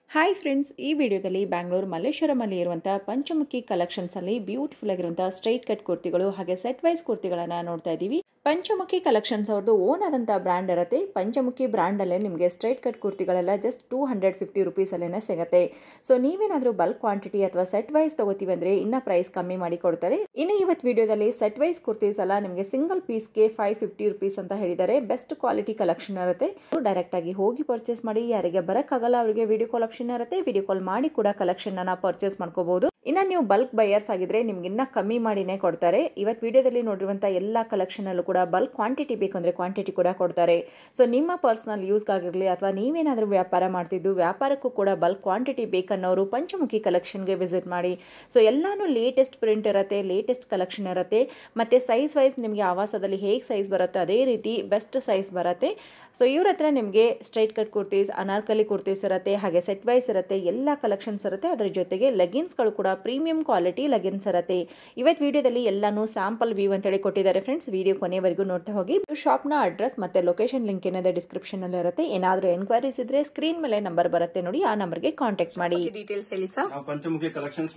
Hi friends, ಈ ವಿಡಿಯೋದಲ್ಲಿ ಬ್ಯಾಂಗ್ಳೂರು ಮಲ್ಲೇಶ್ವರಮಲ್ಲಿ ಇರುವಂಥ ಪಂಚಮುಖಿ ಕಲೆಕ್ಷನ್ಸಲ್ಲಿ ಬ್ಯೂಟಿಫುಲ್ ಆಗಿರುವಂಥ ಸ್ಟ್ರೈಟ್ ಕಟ್ ಕುರ್ತಿಗಳು ಹಾಗೆ ಸೆಟ್ ವೈಸ್ ಕುರ್ತಿಗಳನ್ನು ನೋಡ್ತಾ ಇದ್ದೀವಿ. ಪಂಚಮುಖಿ ಕಲೆಕ್ಷನ್ಸ್ ಅವ್ರದ್ದು ಓನ್ ಆದಂಥ ಬ್ರ್ಯಾಂಡ್ ಇರುತ್ತೆ. ಪಂಚಮುಖಿ ಬ್ರ್ಯಾಂಡಲ್ಲೇ ನಿಮಗೆ ಸ್ಟ್ರೈಟ್ ಕಟ್ ಕುರ್ತಿಗಳೆಲ್ಲ ಜಸ್ಟ್ 250 ರುಪೀಸಲ್ಲೇ ಸಿಗುತ್ತೆ. ಸೊ ನೀವೇನಾದರೂ ಬಲ್ಕ್ ಕ್ವಾಂಟಿಟಿ ಅಥವಾ ಸೆಟ್ ವೈಸ್ ತಗೋತೀವಿ ಅಂದರೆ ಇನ್ನೂ ಪ್ರೈಸ್ ಕಮ್ಮಿ ಮಾಡಿ ಕೊಡ್ತಾರೆ. ಇನ್ನು ಇವತ್ತು ವಿಡಿಯೋದಲ್ಲಿ ಸೆಟ್ ವೈಸ್ ಕುರ್ತೀಸ್ ಎಲ್ಲ ನಿಮಗೆ ಸಿಂಗಲ್ ಪೀಸ್ಗೆ 550 ರುಪೀಸ್ ಅಂತ ಹೇಳಿದ್ದಾರೆ. ಬೆಸ್ಟ್ ಕ್ವಾಲಿಟಿ ಕಲೆಕ್ಷನ್ ಇರುತ್ತೆ. ಡೈರೆಕ್ಟ್ ಆಗಿ ಹೋಗಿ ಪರ್ಚೇಸ್ ಮಾಡಿ. ಯಾರಿಗೆ ಬರೋಕ್ಕಾಗಲ್ಲ ಅವರಿಗೆ ವಿಡಿಯೋ ಕಾಲ್ ಆಪ್ಷನ್ ಇರುತ್ತೆ. ವಿಡಿಯೋ ಕಾಲ್ ಮಾಡಿ ಕೂಡ ಕಲೆಕ್ಷನ್ ಅನ್ನ ಪರ್ಚೇಸ್ ಮಾಡ್ಕೋಬಹುದು. ಇನ್ನು ನೀವು ಬಲ್ಕ್ ಬೈಯರ್ಸ್ ಆಗಿದ್ರೆ ನಿಮ್ಗೆ ಇನ್ನ ಕಮ್ಮಿ ಮಾಡಿನೇ ಕೊಡ್ತಾರೆ. ಇವತ್ತು ವಿಡಿಯೋದಲ್ಲಿ ನೋಡಿರುವಂಥ ಎಲ್ಲ ಕಲೆಕ್ಷನ್ ಅಲ್ಲೂ ಕೂಡ ಬಲ್ಕ್ ಕ್ವಾಂಟಿಟಿ ಬೇಕಂದ್ರೆ ಕ್ವಾಂಟಿಟಿ ಕೂಡ ಕೊಡ್ತಾರೆ. ಸೊ ನಿಮ್ಮ ಪರ್ಸನಲ್ ಯೂಸ್ಗಾಗಿರಲಿ ಅಥವಾ ನೀವೇನಾದರೂ ವ್ಯಾಪಾರ ಮಾಡ್ತಿದ್ದು ವ್ಯಾಪಾರಕ್ಕೂ ಕೂಡ ಬಲ್ಕ್ ಕ್ವಾಂಟಿಟಿ ಬೇಕನ್ನೋರು ಪಂಚಮುಖಿ ಕಲೆಕ್ಷನ್ಗೆ ವಿಸಿಟ್ ಮಾಡಿ. ಸೊ ಎಲ್ಲಾನು ಲೇಟೆಸ್ಟ್ ಪ್ರಿಂಟ್ ಇರುತ್ತೆ, ಲೇಟೆಸ್ಟ್ ಕಲೆಕ್ಷನ್ ಇರುತ್ತೆ. ಮತ್ತು ಸೈಜ್ ವೈಸ್ ನಿಮಗೆ ಆವಾಸದಲ್ಲಿ ಹೇಗೆ ಸೈಜ್ ಬರುತ್ತೆ ಅದೇ ರೀತಿ ಬೆಸ್ಟ್ ಸೈಜ್ ಬರುತ್ತೆ. ಸೊ ಇವ್ರ ಹತ್ರ ನಿಮಗೆ ಸ್ಟ್ರೈಟ್ ಕಟ್ ಕುರ್ತೀಸ್, ಅನಾರ್ಕಲಿ ಕುರ್ತೀಸ್ ಇರುತ್ತೆ, ಹಾಗೆ ಸೆಟ್ ವೈಸ್ ಇರುತ್ತೆ, ಎಲ್ಲ ಕಲೆಕ್ಷನ್ಸ್ ಇರುತ್ತೆ. ಅದರ ಜೊತೆಗೆ ಲೆಗಿನ್ಸ್ಗಳು ಕೂಡ ಪ್ರೀಮಿಯಂ ಕ್ವಾಲಿಟಿ ಲೆಗಿನ್ಸ್ ಇರುತ್ತೆ. ಇವತ್ತು ವಿಡಿಯೋದಲ್ಲಿ ಎಲ್ಲಾನು ಸ್ಯಾಂಪಲ್ ವ್ಯೂ ಅಂತೇಳಿ ಕೊಟ್ಟಿದ್ದಾರೆ ಫ್ರೆಂಡ್ಸ್. ವಿಡಿಯೋ ಕೊನೆವರೆಗೂ ನೋಡ್ತಾ ಹೋಗಿ. ಶಾಪ್ನ ಅಡ್ರೆಸ್ ಮತ್ತೆ ಲೊಕೇಶನ್ ಲಿಂಕ್ ಏನಿದೆ ಡಿಸ್ಕ್ರಿಪ್ಷನ್ ಅಲ್ಲಿ ಇರುತ್ತೆ. ಏನಾದರೂ ಎನ್ಕ್ವೈರೀಸ್ ಇದ್ರೆ ಸ್ಕ್ರೀನ್ ಮೇಲೆ ನಂಬರ್ ಬರುತ್ತೆ ನೋಡಿ, ಆ ನಂಬರ್ಗೆ ಕಾಂಟ್ಯಾಕ್ಟ್ ಮಾಡಿ. ಡೀಟೇಲ್ಸ್ ಹೇಳಿ sir. Panchamukhi collections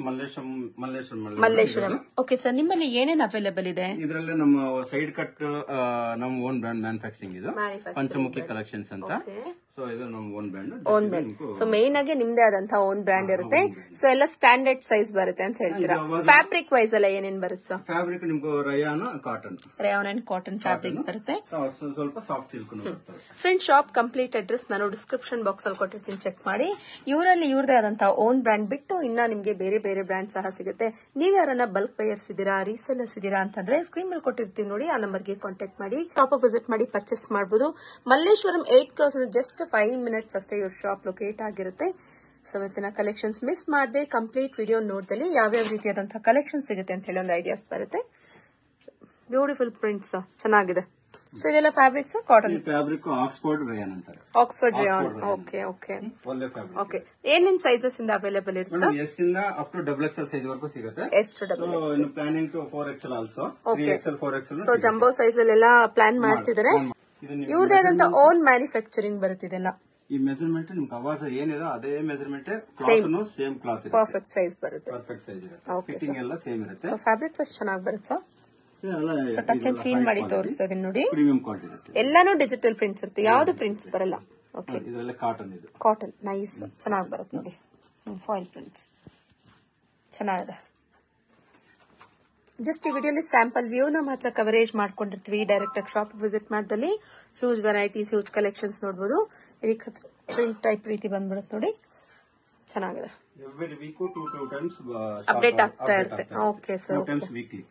Malleshwaram. Okay sir, ನಿಮ್ಮಲ್ಲಿ ಏನೇನು ಅವೈಲೇಬಲ್ ಇದೆ? ಇದರಲ್ಲಿ ನಮ್ಮ ಸೈಡ್ ಕಟ್ ನಮ್ಮ ಓನ್ ಬ್ರ್ಯಾಂಡ್ ಮ್ಯಾನುಫ್ಯಾಕ್ಚರಿಂಗ್ ಇದು ಪಂಚಮುಖಿ ಕಲೆಕ್ಷನ್ಸ್ ಅಂತ. ಸೊ ಇದು ನಮ್ಮ ಓನ್ ಬ್ರ್ಯಾಂಡ್. ಸೊ ಮೇನ್ ಆಗಿ ನಿಮ್ದೇ ಆದಂತಹ ಓನ್ ಬ್ರ್ಯಾಂಡ್ ಇರುತ್ತೆ. ಸೊ ಎಲ್ಲ ಸ್ಟ್ಯಾಂಡರ್ಡ್ ಸೈಜ್ ಬರುತ್ತೆ ಅಂತ ಹೇಳ್ತೀರಾ. ಫ್ಯಾಬ್ರಿಕ್ ವೈಸ್ ಎಲ್ಲ ಏನೇನ್ ಬರುತ್ತೆ ಸರ್? ಫ್ಯಾಬ್ರಿಕ್ ನಿಮ್ಗೆ ರಯಾನ್ ಅಂಡ್ ಕಾಟನ್ ಫ್ಯಾಬ್ರಿಕ್ ಬರುತ್ತೆ. ಸ್ವಲ್ಪ soft silk. Friend shop complete address ನಾನು ಡಿಸ್ಕ್ರಿಪ್ಷನ್ ಬಾಕ್ಸ್ ಅಲ್ಲಿ ಕೊಟ್ಟಿರ್ತೀನಿ, ಚೆಕ್ ಮಾಡಿ. ಇವರಲ್ಲಿ ಇವ್ರದೇ ಆದಂತಹ ಓನ್ ಬ್ರ್ಯಾಂಡ್ ಬಿಟ್ಟು ಇನ್ನ ನಿಮ್ಗೆ ಬೇರೆ ಬೇರೆ ಬ್ರ್ಯಾಂಡ್ ಸಹ ಸಿಗುತ್ತೆ. ನೀವ್ ಯಾರನ್ನ ಬಲ್ಕ್ ಬೈಯರ್ಸ್ ಇದೀರಾ, ರೀಸೇಲರ್ಸ್ ಇದೀರಾ ಅಂತಂದ್ರೆ ಸ್ಕ್ರೀನ್ ಮೇಲೆ ಕೊಟ್ಟಿರ್ತೀವಿ ನೋಡಿ, ಆ ನಂಬರ್ಗೆ ಕಾಂಟ್ಯಾಕ್ಟ್ ಮಾಡಿ. ಶಾಪ್ ವಿಸಿಟ್ ಮಾಡಿ ಪರ್ಚೇಸ್ ಮಾಡಬಹುದು. ಮಲ್ಲೇಶ್ವರಂ 8 ಕ್ರಾಸ್ ಜಸ್ಟ್ 5 ಮಿನಿಟ್ಸ್ ಅಷ್ಟೇ ಇವ್ರ ಶಾಪ್ ಲೊಕೇಟ್ ಆಗಿರುತ್ತೆ. ಸೊ ಇವತ್ತಿನ ಕಲೆಕ್ಷನ್ಸ್ ಮಿಸ್ ಮಾಡದೆ ಕಂಪ್ಲೀಟ್ ವಿಡಿಯೋ ನೋಡಿದಲ್ಲಿ ಯಾವ್ಯಾವ ರೀತಿಯಾದಂತಹ ಕಲೆಕ್ಷನ್ ಸಿಗುತ್ತೆ ಅಂತ ಹೇಳಿ ಒಂದು ಐಡಿಯಾಸ್ ಬರುತ್ತೆ. ಬ್ಯೂಟಿಫುಲ್ ಪ್ರಿಂಟ್ಸ್ ಚೆನ್ನಾಗಿದೆ. ಸೊ ಇದೆಲ್ಲ fabrics cotton fabric Oxford rayon ಅಂತಾರೆ. Oxford rayon. Okay okay okay. ಏನೇನ್ ಸೈಜಸ್ ಇಂದ ಅವೈಲೇಬಲ್ ಇರುತ್ತೆ? ಎಸ್ ಇಂದ up to double XL size ವರೆಗೂ ಸಿಗುತ್ತೆ. S to double XL. Planning to 4XL also. 3XL 4XL. So jumbo size ಅಲ್ಲೆಲ್ಲ plan ಮಾಡ್ತಿದ್ದಾರೆ. ಇವ್ರದೇ ಆದಂತ ಓನ್ ಮ್ಯಾನುಫ್ಯಾಕ್ಚರಿಂಗ್ ಬರುತ್ತಿದೆಲ್ಲ. ಈ ಮೆಜರ್ಮೆಂಟ್ ನಿಮ್ಗೆ ಆವಾಸ ಏನಿದೆ ಅದೇ ಮೆಜರ್ಮೆಂಟ್, ಕ್ಲಾತ್ ಸೇಮ್ ಕ್ಲಾತ್ ಇರುತ್ತೆ. ಪರ್ಫೆಕ್ಟ್ ಸೈಜ್ ಬರುತ್ತೆ. ಪರ್ಫೆಕ್ಟ್ ಸೈಜ್ ಇರುತ್ತೆ. ಫಿಟ್ಟಿಂಗ್ ಎಲ್ಲ ಸೇಮ್ ಇರುತ್ತೆ. ಸೊ ಫ್ಯಾಬ್ರಿಕ್ ವೈಸ್ ಚೆನ್ನಾಗಿ ಬರುತ್ತೆ sir. So touch and feel ಮಾಡಿ ತೋರಿಸ್ತಾ ಇದೀನಿ ನೋಡಿ. ಪ್ರೀಮಿಯಂ ಕ್ವಾಲಿಟಿ ಇರುತ್ತೆ. ಎಲ್ಲಾನು ಡಿಜಿಟಲ್ ಪ್ರಿಂಟ್ಸ್ ಇರುತ್ತೆ, ಯಾವ್ದು ಪ್ರಿಂಟ್ಸ್ ಬರಲ್ಲ. ಓಕೆ, ಇದೆಲ್ಲ ಕಾಟನ್. ಇದು ಕಾಟನ್ ನೈಸ್ ಚೆನ್ನಾಗಿ ಬರುತ್ತೆ ನೋಡಿ. ಫಾಯಿಲ್ ಪ್ರಿಂಟ್ಸ್ ಚೆನ್ನಾಗಿದೆ. ಜಸ್ಟ್ ಈ ವಿಡಿಯೋಲಿ ಸ್ಯಾಂಪಲ್ ವ್ಯೂನ ಮಾತ್ರ ಕವರೇಜ್ ಮಾಡ್ಕೊಂಡಿರ್ತೀವಿ. ಡೈರೆಕ್ಟ್ ಆಗಿ ಶಾಪ್ ವಿಸಿಟ್ ಮಾಡಿದಲ್ಲಿ ಹ್ಯೂಜ್ ವೆರೈಟೀಸ್, ಹ್ಯೂಜ್ ಕಲೆಕ್ಷನ್ಸ್ ನೋಡಬಹುದು. ಇದಕ್ಕೆ ಪ್ರಿಂಟ್ ಟೈಪ್ ರೀತಿ ಬಂದ್ಬಿಡುತ್ತೆ ನೋಡಿ, ಚೆನ್ನಾಗಿದೆ. ಎವ್ರಿ ವೀಕ್ 2 ಟೈಮ್ಸ್ ಅಪ್ಡೇಟ್ ಆಗ್ತಾ ಇರುತ್ತೆ. Okay sir, weekly.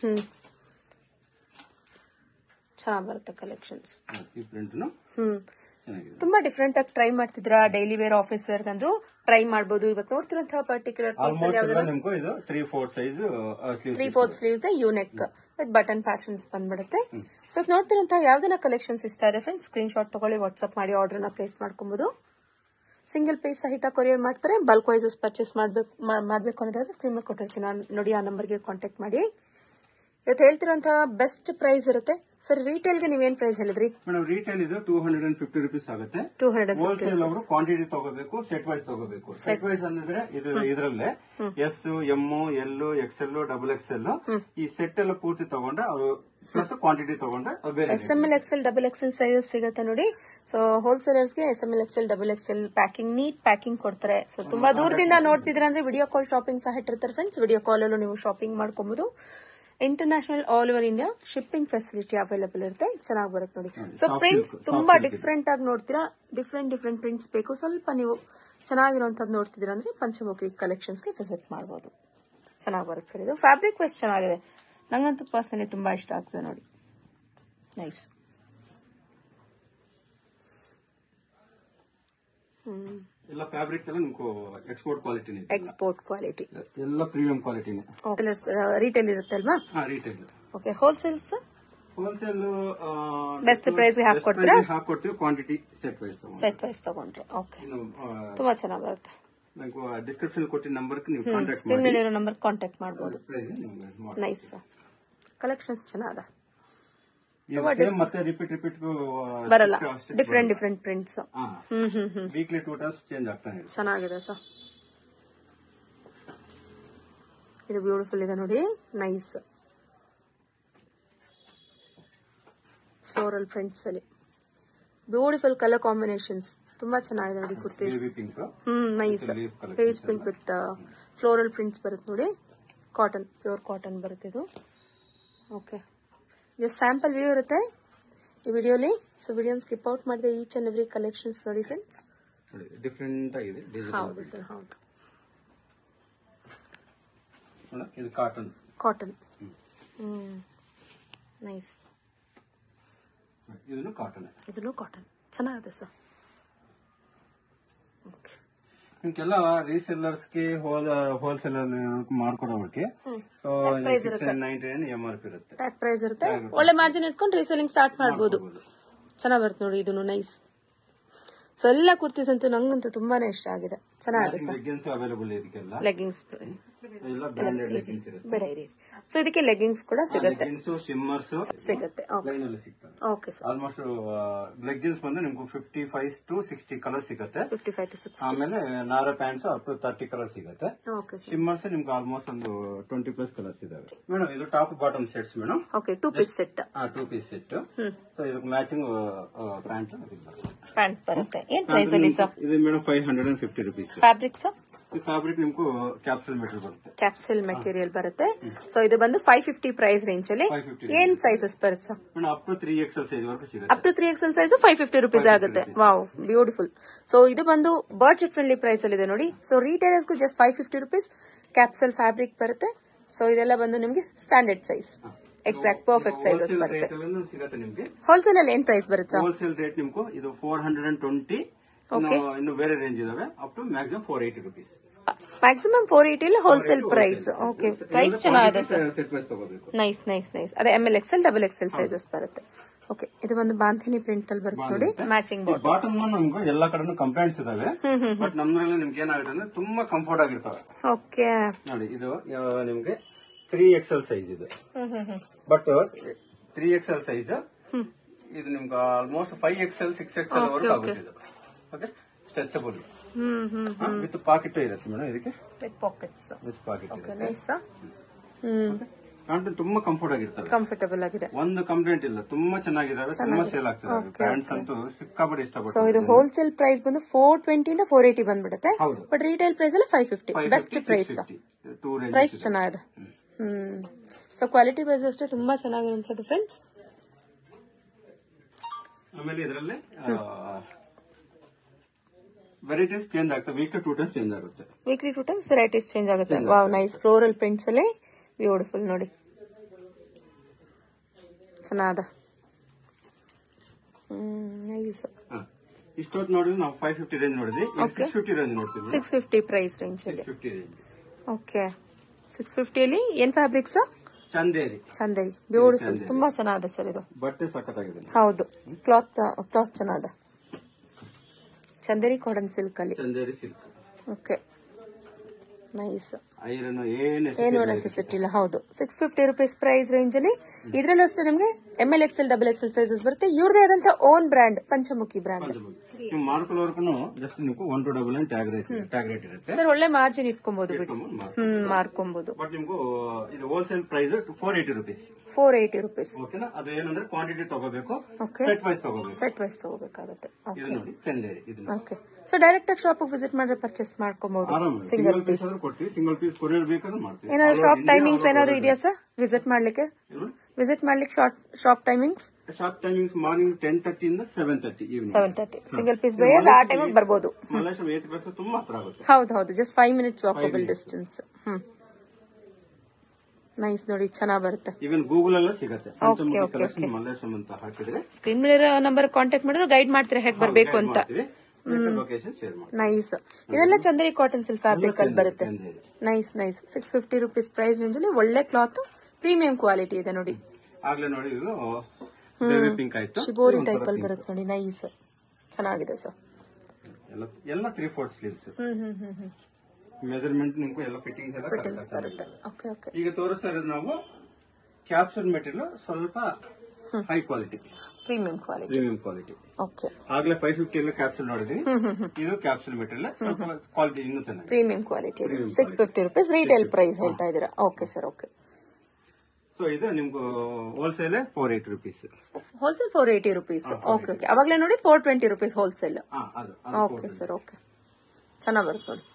ಚೆನ್ನಾಗಿ ಬರುತ್ತೆ ಕಲೆಕ್ಷನ್ಸ್. ಈ ಪ್ರಿಂಟ್ ತುಂಬಾ ಡಿಫ್ರೆಂಟ್ ಆಗಿ ಟ್ರೈ ಮಾಡ್ತಿದ್ರ. ಡೈಲಿ ವೇರ್, ಆಫೀಸ್ ವೇರ್ ಗಂದ್ರು ಟ್ರೈ ಮಾಡಬಹುದು. ಇವತ್ತು ನೋಡ್ತಿರೋಂತಹ ಪರ್ಟಿಕ್ಯುಲರ್ ಪೀಸ್ ಇದು 3/4 size 3/4 sleeves U neck with button patterns ಬಂದ್ಬಿಡುತ್ತೆ. ಸೊ ನೋಡ್ತಿರೋಂತಹ ಯಾವ್ದನ್ನ ಕಲೆಕ್ಷನ್ಸ್ ಇಷ್ಟ ಇದೆ ಫ್ರೆಂಡ್ಸ್, ಸ್ಕ್ರೀನ್ ಶಾಟ್ ತಗೊಳ್ಳಿ, ವಾಟ್ಸ್ಆಪ್ ಮಾಡಿ ಆರ್ಡರ್ ನ ಪ್ಲೇಸ್ ಮಾಡ್ಕೊಬಹುದು. ಸಿಂಗಲ್ ಪೀಸ್ ಸಹಿತ ಕೊರಿಯರ್ ಮಾಡ್ತಾರೆ. ಬಲ್ಕ್ ವೈಸಸ್ ಪರ್ಚೇಸ್ ಮಾಡ್ಬೇಕು ಅನ್ನೋದಾದ್ರೆ ಸ್ಕ್ರೀನ್ ಮೇಲೆ ಕೊಟ್ಟಿರ್ತೀನಿ ನೋಡಿ, ಆ ನಂಬರ್ಗೆ ಕಾಂಟ್ಯಾಕ್ಟ್ ಮಾಡಿ. ಇವತ್ತು ಹೇಳ್ತಿರೋಂತಹ ಬೆಸ್ಟ್ ಪ್ರೈಸ್ ಇರುತ್ತೆ ಸರ್. ರಿಟೇಲ್ಗೆ ನೀವೇನ್ ಪ್ರೈಸ್ ಹೇಳಿದ್ರಿ ಮೇಡಮ್? ರಿಟೇಲ್ ಇದು 250 ರುಪೀಸ್ ಆಗುತ್ತೆ. 250. ಹೋಲ್ಸೇಲ್ ಅವರು ಕ್ವಾಂಟಿಟಿ ತಗೋಬೇಕು, ಸೆಟ್ ವೈಸ್ ತಗೋಬೇಕು. ಸೆಟ್ ವೈಸ್ ಅಂದ್ರೆ ಇದರಲ್ಲೇ S, M, L, XL, XXL ಈ ಸೆಟ್ ಎಲ್ಲ ಪೂರ್ತಿ ತಗೊಂಡ್ರೆ ಅವರು ಪ್ಲಸ್ ಕ್ವಾಂಟಿಟಿ ತಗೊಂಡ್ರೆ SML, XL, XXL ಸೈಜಸ್ ಸಿಗುತ್ತೆ ನೋಡಿ. ಸೊ ಹೋಲ್ಸೇಲರ್ಸ್ಗೆ SML, XL, XXL packing, neat packing ಕೊಡ್ತಾರೆ. ಸೊ ತುಂಬಾ ದೂರದಿಂದ ನೋಡ್ತಿದ್ರೆ ಅಂದ್ರೆ ವಿಡಿಯೋ ಕಾಲ್ ಶಾಪಿಂಗ್ ಸಹ ಇಟ್ಟಿರ್ತಾರೆ ಫ್ರೆಂಡ್ಸ್. ವಿಡಿಯೋ ಕಾಲ್ ಅಲ್ಲೂ ನೀವು ಶಾಪಿಂಗ್ ಮಾಡ್ಕೊಬಹುದು. International all over India shipping facility available ಇರುತ್ತೆ. ಚೆನ್ನಾಗಿ ಬರುತ್ತೆ ನೋಡಿ. ಸೊ ಪ್ರಿಂಟ್ಸ್ ತುಂಬಾ ಡಿಫ್ರೆಂಟ್ ಆಗಿ ನೋಡ್ತೀರಾ. ಡಿಫ್ರೆಂಟ್ ಪ್ರಿಂಟ್ಸ್ ಬೇಕು, ಸ್ವಲ್ಪ ನೀವು ಚೆನ್ನಾಗಿರುವಂತದ್ದು ನೋಡ್ತಿದ್ದೀರಾ ಅಂದ್ರೆ ಪಂಚಮುಖಿ ಕಲೆಕ್ಷನ್ಸ್ಗೆ ವಿಸಿಟ್ ಮಾಡಬಹುದು. ಚೆನ್ನಾಗಿ ಬರುತ್ತೆ ಸರ್. ಇದು ಫ್ಯಾಬ್ರಿಕ್ ವೈಸ್ ಚೆನ್ನಾಗಿದೆ, ನಂಗಂತೂ ಪರ್ಸನಲಿ ತುಂಬಾ ಇಷ್ಟ ಆಗ್ತದೆ ನೋಡಿ. ನೈಸ್. ಎಲ್ಲ ಫ್ಯಾಬ್ರಿಕ್ ಎಲ್ಲ ನಿಮ್ಗೆ ಎಕ್ಸ್ಪೋರ್ಟ್ ಕ್ವಾಲಿಟಿ. ಎಕ್ಸ್ಪೋರ್ಟ್ ಕ್ವಾಲಿಟಿ ಎಲ್ಲ ಪ್ರೀಮಿಯಂ ಕ್ವಾಲಿಟಿನೇ. ರಿಟೇಲ್ ಇರುತ್ತೆ ಅಲ್ವಾ? Retail. Okay. Wholesales? Wholesale best price ಹಾಕೊಡ್ತೀರಾ? ಹಾಕೊಡ್ತೀವಿ. ಕ್ವಾಂಟಿಟಿ ಸೆಟ್ ವೈಸ್ ತಗೊಂಡ್ರೆ ಓಕೆ, ತುಂಬಾ ಚೆನ್ನಾಗಿ ಬರುತ್ತೆ. ಡಿಸ್ಕ್ರಿಪ್ಷನ್ ಕೊಟ್ಟಿನ ನಂಬರ್ ನೀವು ಕಾಂಟ್ಯಾಕ್ಟ್ ಸ್ಕ್ರೀನ್ ಮೇಲೆ ಇರೋ ನಂಬರ್ ಕಾಂಟ್ಯಾಕ್ಟ್ ಮಾಡಬಹುದು. ನೈಸ್ ಕಲೆಕ್ಷನ್ಸ್ ಚೆನ್ನಾಗಿದೆ. ಮತ್ತೆ ರಿಪೀಟ್ ಬರಲ್ಲ, different prints. Weekly 2 times change ಆಗ್ತಾನೆ. ಚೆನ್ನಾಗಿದೆ ಸರ್, ಇದು ಬ್ಯೂಟಿಫುಲ್ ಇದೆ ನೋಡಿ, ನೈಸ್ ಫ್ಲೋರಲ್ ಪ್ರಿಂಟ್ಸ್ ಅಲ್ಲಿ ಬ್ಯೂಟಿಫುಲ್ ಕಲರ್ ಕಾಂಬಿನೇಷನ್ಸ್, ತುಂಬಾ ಚೆನ್ನಾಗಿದೆ ನೋಡಿ kurtis. Nice peach pink with floral prints ಬರುತ್ತೆ ನೋಡಿ, ಕಾಟನ್, ಪ್ಯೂರ್ ಕಾಟನ್ ಬರುತ್ತೆ ಇದು. ಓಕೆ, ಜಸ್ಟ್ ಸ್ಯಾಂಪಲ್ ವ್ಯೂ ಇರುತ್ತೆ ಈ ವಿಡಿಯೋಲಿ, ಸೊ ವಿಡಿಯೋನ ಸ್ಕಿಪ್ ಔಟ್ ಮಾಡಿದೆ. ಈಚ್ ಅಂಡ್ ಎವ್ರಿ ಕಲೆಕ್ಷನ್ಸ್ ನೋಡಿ ಫ್ರೆಂಡ್ಸ್, ಡಿಫರೆಂಟ್ ಆಗಿದೆ. ಹೌದು ಸರ್, ಹೌದು. ಇದು ಕಾಟನ್, ನೈಸ್. ಇದನ್ನು ಕಾಟನ್ ಚೆನ್ನಾಗಿದೆ ಸರ್. ಓಕೆ, ನಿಮ್ಗೆಲ್ಲ ರೀಸೆಲ್ಲರ್ಸ್ಗೆ ಹೋಲ್ಸೇಲ್ ಮಾಡ್ಕೊಡೋರಿಗೆ MRP ಇರುತ್ತೆ, ಟ್ಯಾಗ್ ಪ್ರೈಸ್ ಇರುತ್ತೆ. ಒಳ್ಳೆ ಮಾರ್ಜಿನ್ ಇಟ್ಕೊಂಡು ರೀಸೆಲ್ಲಿಂಗ್ ಸ್ಟಾರ್ಟ್ ಮಾಡ್ಬೋದು. ಚೆನ್ನಾಗಿ ಬರುತ್ತೆ ನೋಡಿ, ಇದನ್ನು ನೈಸ್. ಸೊ ಎಲ್ಲ ಕುರ್ತೀಸ್ ಅಂತೂ ನಂಗಂತೂ ತುಂಬಾನೇ ಇಷ್ಟ ಆಗಿದೆ, ಚೆನ್ನಾಗಿದೆ ಸರ್. ಲೆಗ್ಗಿಂಗ್ಸ್ ಬೇಡ ಇರಿ. ಸೊ ಇದಕ್ಕೆ ಲೆಗ್ಗಿಂಗ್ಸ್ ಕೂಡ ಸಿಗುತ್ತೆ. Okay sir. ಆಲ್ಮೋಸ್ಟ್ ಲೆಗ್ಗಿನ್ಸ್ ಬಂದು ನಿಮ್ಗೆ 55 to 60 ಕಲರ್ ಸಿಗುತ್ತೆ. 55 to 60. ಆಮೇಲೆ narrow pants up to 30 colour ಸಿಗುತ್ತೆ. Okay sir. ಶಿಮ್ಮರ್ಸ್ ನಿಮ್ಗೆ ಆಲ್ಮೋಸ್ಟ್ ಒಂದು 20+ ಕಲರ್ಸ್ ಇದಾವೆ ಮೇಡಮ್. ಇದು top bottom sets madam. Okay, 2 piece set. 2 piece set. So ಇದಕ್ಕೆ ಮ್ಯಾಚಿಂಗ್ ಪ್ಯಾಂಟ್ ಬರುತ್ತೆ. ಏನ್ ಪ್ರೈಸ್ ಅಲ್ಲಿ ಸರ್? ಇದು madam 550 rupees. Fabric sir? Fabric ನಿಮ್ಗೂ ಕ್ಯಾಪ್ಸೂಲ್ ಮೆಟೀರಿಯಲ್ ಬರುತ್ತೆ. ಕ್ಯಾಪ್ಸೂಲ್ ಮೆಟೀರಿಯಲ್ ಬರುತ್ತೆ. ಸೊ ಇದು ಬಂದು 550 ಪ್ರೈಸ್ ರೇಂಜ್ ಅಲ್ಲಿ. ಏನ್ ಸೈಜಸ್ ಬರುತ್ತೆ sir? Up to 3XL size ವರೆಗೂ ಸಿಗುತ್ತೆ. Up to 3XL size 550 rupees ಆಗುತ್ತೆ. Wow, beautiful. ಸೊ ಇದು ಬಂದು ಬಡ್ಜೆಟ್ ಫ್ರೆಂಡ್ಲಿ ಪ್ರೈಸ್ ಅಲ್ಲಿ ಇದೆ ನೋಡಿ. ಸೊ ರಿಟೇಲರ್ಸ್ಗೂ ಜಸ್ಟ್ 550 rupees ಕ್ಯಾಪ್ಸೂಲ್ ಫ್ಯಾಬ್ರಿಕ್ ಬರುತ್ತೆ. ಸೊ ಇದೆಲ್ಲ ಬಂದು ನಿಮ್ಗೆ standard size, exact perfect sizes ಬರುತ್ತೆ. ಹೋಲ್ಸೇಲ್ ಅಲ್ಲಿ ಏನ್ ಪ್ರೈಸ್ ಬರುತ್ತೆ ಸರ್? ಹೋಲ್ಸೇಲ್ ರೇಟ್ ನಿಮ್ಗೂ ಇದು 420. ಇನ್ನು ಬೇರೆ ರೇಂಜ್ ಇದಾವೆ, up to maximum 480 rupees. Maximum 480 wholesale price. Okay, price ಚೆನ್ನಾಗಿದೆ ಸರ್. ನೈಸ್. ಅದೇ ML XL XXL ಸೈಜಸ್ ಬರುತ್ತೆ. ಓಕೆ, ಇದು ಒಂದು ಬಾಂಧಿನಿ ಪ್ರಿಂಟ್ ಅಲ್ಲಿ ಬರುತ್ತೆ ನೋಡಿ, ಮ್ಯಾಚಿಂಗ್ ಬಾಟಮ್. ನಮ್ಗೆ ಎಲ್ಲಾ ಕಡೆ ಕಂಪ್ಲೇಂಟ್ಸ್ ಇದಾವೆ, ಬಟ್ ನಮ್ದ್ರಲ್ಲಿ ನಿಮ್ಗೆ ಏನಾಗುತ್ತೆ ಅಂದ್ರೆ ತುಂಬಾ ಕಂಫರ್ಟ್ ಆಗಿರ್ತವೆ. ಓಕೆ ನೋಡಿ, ಇದು ನಿಮ್ಗೆ 3XL ಸೈಜ್ ಇದೆ, ಬಟ್ 3XL ಸೈಜ್ ಇದು ನಿಮ್ಗೆ ಆಲ್ಮೋಸ್ಟ್ 5XL 6XL ವರೆಗೂ ಆಗುತ್ತೆ ಇದು. ಓಕೆ, ಸ್ಟ್ರೆಚಬಲ್ ವಿತ್ ಪಾಕೆಟ್ ಇರುತ್ತೆ ಮೇಡಮ್. ಇದಕ್ಕೆ with pockets. Okay, nice. Pant ತುಂಬಾ ಕಂಫರ್ಟ್ ಆಗಿರ್ತದೆ, ಕಂಫರ್ಟಬಲ್ ಆಗಿದೆ. ಒಂದು ಕಂಪ್ಲೇಂಟ್ ಇಲ್ಲ, ತುಂಬಾ ಚೆನ್ನಾಗಿದಾವೆ, ತುಂಬಾ ಸೇಲ್ ಆಗ್ತದೆ. ಪ್ಯಾಂಟ್ಸ್ ಅಂತೂ ಸಿಕ್ಕಾಪಟ್ಟೆ ಇಷ್ಟಪಡ್ತಾರೆ. ಸೊ ಇದು ಹೋಲ್ಸೇಲ್ ಪ್ರೈಸ್ ಬಂದು 420 ಇಂದ 480 ಬಂದ್ಬಿಡುತ್ತೆ, ಬಟ್ ರಿಟೇಲ್ ಪ್ರೈಸ್ ಅಲ್ಲಿ 550 ಬೆಸ್ಟ್ ಪ್ರೈಸ್. ಪ್ರೈಸ್ ಚೆನ್ನಾಗಿದೆ. ಸೊ ಕ್ವಾಲಿಟಿ ವೈಸ್ ಅಷ್ಟೇ ತುಂಬಾ ಚೆನ್ನಾಗಿರುವಂತದ್ದು ಫ್ರೆಂಡ್ಸ್. ಆಮೇಲೆ ಇದರಲ್ಲಿ ವೆರೈಟೀಸ್ ಚೇಂಜ್ ಆಗ್ತವೆ, ವೀಕ್ಲಿ 2 ಟೈಮ್ಸ್ ಚೇಂಜ್ ಆಗುತ್ತೆ. ವೀಕ್ಲಿ 2 ಟೈಮ್ಸ್ ವೆರೈಟೀಸ್ ಚೇಂಜ್ ಆಗುತ್ತೆ. ವಾವ್, ನೈಸ್ ಫ್ಲೋರಲ್ ಪ್ರಿಂಟ್ಸ್ ಅಲ್ಲಿ ಬ್ಯೂಟಿಫುಲ್ ನೋಡಿ, ಚೆನ್ನಾದ. ನೈಸ್. ಇಷ್ಟೊತ್ತು ನೋಡಿದ್ರೆ ನಾವು 550 ರೇಂಜ್ ನೋಡಿದ್ವಿ, 650 ರೇಂಜ್ ನೋಡ್ತೀವಿ. 650 ಪ್ರೈಸ್ ರೇಂಜ್ ಅಲ್ಲಿ. ಓಕೆ, 650 ಅಲ್ಲಿ ಏನ್ ಫ್ಯಾಬ್ರಿಕ್ಸ್? ಚಂದೇರಿ ಬ್ಯೂಟಿಫುಲ್, ತುಂಬಾ ಚೆನ್ನಾಗಿದೆ ಸರ್. ಇದು ಬಟ್ಟೆ ಸಖತ್ತಾಗಿದೆ. ಹೌದು, ಕ್ಲಾತ್ ಚೆನ್ನಾಗಿದೆ. ಚಂದೇರಿ ಕಾಟನ್ ಸಿಲ್ಕ್ ಅಲ್ಲಿ. Okay, nice. ಏನು ನೆಸೆಸಿಟಿ ಇಲ್ಲ. ಹೌದು, 650 rupees ಪ್ರೈಸ್ ರೇಂಜ್ ಅಲ್ಲಿ. ಇದ್ರಲ್ಲೂ ಅಷ್ಟೇ ನಿಮ್ಗೆ ML XL XXL ಸೈಜಸ್ ಬರುತ್ತೆ. ಇವ್ರದೇ ಆದಂತ own brand, Panchamukhi brand. Sir ಒಳ್ಳೆ ಮಾರ್ಜಿನ್ ಇಟ್ಕೊಬಹುದು, ಮಾರ್ಕೊಬಹುದು. Wholesale price 480 rupees. 480 rupees. ಅದು ಏನಂದ್ರೆ ಕ್ವಾಂಟಿಟಿ ತಗೋಬೇಕು, ಸೆಟ್ ವೈಸ್ ತಗೋಬೇಕಾಗುತ್ತೆ. ಓಕೆ, ಸೊ ಡೈರೆಕ್ಟ್ ಆಗಿ ಶಾಪ್ ವಿಸಿಟ್ ಮಾಡಿದ್ರೆ ಪರ್ಚೇಸ್ ಮಾಡ್ಕೊಬಹುದು. ಸಿಂಗಲ್ ಪೀಸ್ ಕೊರಿಯರ್ ಬೇಕಾದ್ರೆ ಮಾಡ್ತೀವಿ. ಏನಾದ್ರು ಶಾಪ್ ಟೈಮಿಂಗ್ಸ್ ಏನಾದ್ರು ಇದೆಯಾ ಸರ್ ವಿಸಿಟ್ ಮಾಡ್ಲಿಕ್ಕೆ? ಶಾಪ್ ಟೈಮಿಂಗ್ಸ್ ಮಾರ್ನಿಂಗ್ 10:30 ಇಂದ 7:30 ಈವ್ನಿಂಗ್ 7:30. ಸಿಂಗಲ್ ಪೀಸ್ ಬೈಯರ್ಸ್ ಆ ಟೈಮಿಗೆ ಬರ್ಬೋದು. ತುಂಬಾ ಹತ್ರ ಆಗುತ್ತೆ. ಹೌದು, just 5 minutes walkable distance. Nice ನೋಡಿ, ಚೆನ್ನಾಗಿ ಬರುತ್ತೆ. ಈವನ್ ಗೂಗಲ್ ಅಲ್ಲೂ ಸಿಗುತ್ತೆ. ಮಲ್ಲೇಶ್ವರಂ ಅಂತ ಹಾಕಿದ್ರೆ ಸ್ಕ್ರೀನ್ ಮೇಲೆ ನಂಬರ್ ಕಾಂಟ್ಯಾಕ್ಟ್ ಮಾಡಿದ್ರೆ ಗೈಡ್ ಮಾಡ್ತಾರೆ ಹೇಗೆ ಬರಬೇಕು ಅಂತ. ನೈಸ್. ಇದೆಲ್ಲ ಚಂದೇರಿ ಕಾಟನ್ ಸಿಲ್ಕ್ ಫ್ಯಾಬ್ರಿಕ್ ಅಲ್ಲಿ ಬರುತ್ತೆ. ನೈಸ್. 650 rupees ಪ್ರೈಸ್ ರೇಂಜ್ ಅಲ್ಲಿ ಒಳ್ಳೆ ಕ್ಲಾತ್, ಪ್ರೀಮಿಯಂ ಕ್ವಾಲಿಟಿ ಇದೆ ನೋಡಿ. ಶಿಬೋರಿ ಟೈಪ್ ಅಲ್ಲಿ ಬರುತ್ತೆ ನೋಡಿ. ನೈಸ್, ಚೆನ್ನಾಗಿದೆ ಸರ್. ಎಲ್ಲ 3/4 ಸ್ಲೀವ್ಸ್. ಮೆಜರ್ಮೆಂಟ್ ನಿಮ್ಗೆ ಎಲ್ಲ ಫಿಟ್ಟಿಂಗ್ಸ್ ಬರುತ್ತೆ. ಓಕೆ. ಈಗ ತೋರಿಸ್ತಾ ಇರೋದು ನಾವು ಕ್ಯಾಪ್ಸೂಲ್ ಮೆಟೀರಿಯಲ್, ಸ್ವಲ್ಪ high quality, premium quality. Premium quality. Okay, ಆಗ್ಲೇ 550 ಎಲ್ಲ ಕ್ಯಾಪ್ಸೂಲ್ ನೋಡಿದ್ವಿ. ಇದು ಕ್ಯಾಪ್ಸೂಲ್ ಮೆಟೀರಿಯಲ್, ಸ್ವಲ್ಪ ಕ್ವಾಲಿಟಿ ಇನ್ನೂ ಚೆನ್ನಾಗಿ. Premium quality. 650 rupees retail price ಹೇಳ್ತಾ ಇದೀರಾ. Okay sir, okay. ಸೊ ಇದು ನಿಮ್ಗೆ wholesale 480 rupees. Wholesale 480 rupees. Okay okay. ಅವಾಗಲೇ ನೋಡಿ 420 rupees wholesale. Okay sir, okay. ಚೆನ್ನಾಗಿ ಬರುತ್ತೆ ನೋಡಿ.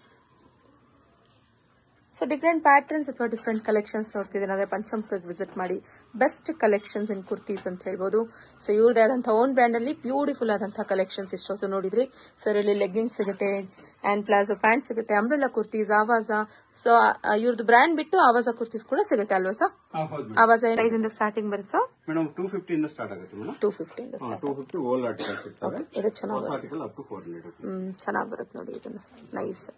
ಸೊ ಡಿಫ್ರೆಂಟ್ ಪ್ಯಾಟರ್ನ್ಸ್ ಅಥವಾ ಡಿಫ್ರೆಂಟ್ ಕಲೆಕ್ಷನ್ಸ್ ನೋಡ್ತಿದ್ದೀನಿ. ಅಂದರೆ ಪಂಚಮುಖಿಗೆ ವಿಸಿಟ್ ಮಾಡಿ. ಬೆಸ್ಟ್ ಕಲೆಕ್ಷನ್ಸ್ ಇನ್ ಕುರ್ತೀಸ್ ಅಂತ ಹೇಳ್ಬೋದು. ಸೊ ಇವ್ರದೇ ಆದಂಥ ಓನ್ ಬ್ರ್ಯಾಂಡಲ್ಲಿ ಬ್ಯೂಟಿಫುಲ್ ಆದಂಥ ಕಲೆಕ್ಷನ್ಸ್ ಇಷ್ಟೊತ್ತು ನೋಡಿದ್ರಿ. ಸರ್ ಇಲ್ಲಿ ಲೆಗ್ಗಿಂಗ್ಸ್ ಸಿಗುತ್ತೆ, ಆ್ಯಂಡ್ ಪ್ಲಾಜೋ ಪ್ಯಾಂಟ್ ಸಿಗುತ್ತೆ, ಅಂಬ್ರೆಲಾ ಕುರ್ತೀಸ್, ಆವಾಜ. ಸೊ ಇವ್ರದ್ದು ಬ್ರ್ಯಾಂಡ್ ಬಿಟ್ಟು ಆವಾಜ ಕುರ್ತೀಸ್ ಕೂಡ ಸಿಗುತ್ತೆ ಅಲ್ವಾ ಸರ್? ಆವಾಜ ಪ್ರೈಸ್ ಇಂದ ಸ್ಟಾರ್ಟಿಂಗ್ ಬರುತ್ತೆ ಸರ್? ಮೇಡಮ್ 250 ಇಂದ ಸ್ಟಾರ್ಟ್ ಆಗುತ್ತೆ ಮೇಡಮ್. 250 ಇಂದ ಸ್ಟಾರ್ಟ್. 250 ಓಲ್ ಆರ್ಟಿಕಲ್ಸ್ ಇರ್ತವೆ. ಇದು ಚೆನ್ನಾಗಿ ಆರ್ಟಿಕಲ್ ಅಪ್ ಟು 400. ಚೆನ್ನಾಗಿ ಬರುತ್ತೆ ನೋಡಿ. ಇದನ್ನ ನೈಸ್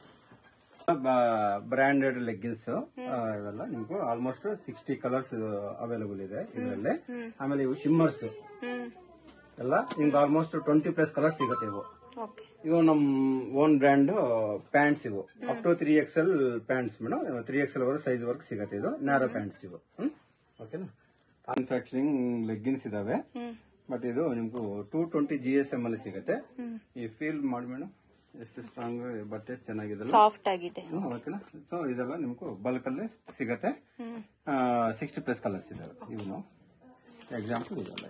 ಬ್ರಾಂಡೆಡ್ ಲೆಗ್ಗಿನ್ಸ್ ಇವೆಲ್ಲ ನಿಮ್ಗೆ ಆಲ್ಮೋಸ್ಟ್ 60 ಕಲರ್ಸ್ ಅವೈಲೇಬಲ್ ಇದೆ ಇದರಲ್ಲಿ. ಆಮೇಲೆ ಇವು ಶಿಮ್ಮರ್ಸ್ ಎಲ್ಲ ನಿಮ್ಗೆ ಆಲ್ಮೋಸ್ಟ್ 20+ ಕಲರ್ಸ್ ಸಿಗುತ್ತೆ. ಇವು ನಮ್ ಓನ್ ಬ್ರ್ಯಾಂಡ್ ಪ್ಯಾಂಟ್ಸ್. ಇವು up to 3XL pants madam. 3XL size work ಸಿಗುತ್ತೆ. ಇದು ನ್ಯಾರೋ ಪ್ಯಾಂಟ್ಸ್ ಇವು. ಓಕೆನಾ? ಮ್ಯಾನುಫ್ಯಾಕ್ಚರಿಂಗ್ ಲೆಗ್ಗಿನ್ಸ್ ಇದಾವೆ. ಬಟ್ ಇದು ನಿಮ್ಗೂ 220 GSM ಅಲ್ಲಿ ಸಿಗುತ್ತೆ. ಈ ಫೀಲ್ ಮಾಡಿ ಮೇಡಮ್, ಎಷ್ಟು ಸ್ಟ್ರಾಂಗ್ ಬಟ್ಟೆ, ಚೆನ್ನಾಗಿದೆ, ಸಾಫ್ಟ್ ಆಗಿದೆ. ಓಕೆನಾ? ಸೊ ಇದೆಲ್ಲ ನಿಮ್ಗೂ ಬಲ್ಕ್ ಅಲ್ಲೇ ಸಿಗತ್ತೆ. 60+ ಕಲರ್ಸ್ ಇದಾವೆ. ಇವನು ಎಕ್ಸಾಂಪಲ್ ಇದೆಲ್ಲ.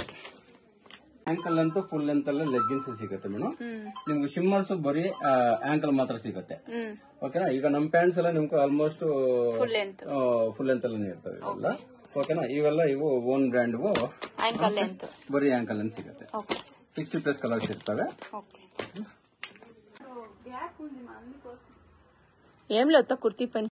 ಆಂಕಲ್ ಅಂತೂ ಫುಲ್ ಲೆಂತ್ ಅಲ್ಲೇ ಲೆಗ್ಗಿನ್ಸ್ ಸಿಗುತ್ತೆ ಮೇಡಮ್. ನಿಮ್ಗೆ ಶಿಮ್ಮರ್ಸ್ ಬರೀ ಆಂಕಲ್ ಮಾತ್ರ ಸಿಗುತ್ತೆ. ಓಕೆನಾ? ಈಗ ನಮ್ ಪ್ಯಾಂಟ್ಸ್ ಎಲ್ಲ ನಿಮ್ಗೆ ಆಲ್ಮೋಸ್ಟ್ ಫುಲ್ ಲೆಂತ್ ಅಲ್ಲೇ ಇರ್ತವೆ ಇವೆಲ್ಲ. ಓಕೆನಾ? ಇವೆಲ್ಲ ಇವು ಓನ್ ಬ್ರ್ಯಾಂಡ್ ಬರೀ ಆಂಕಲ್ ಲೆಂತ್ ಸಿಗುತ್ತೆ. 60+ ಕಲರ್ಸ್ ಇರ್ತವೆ. ఏం లేదు కుర్తీ పైన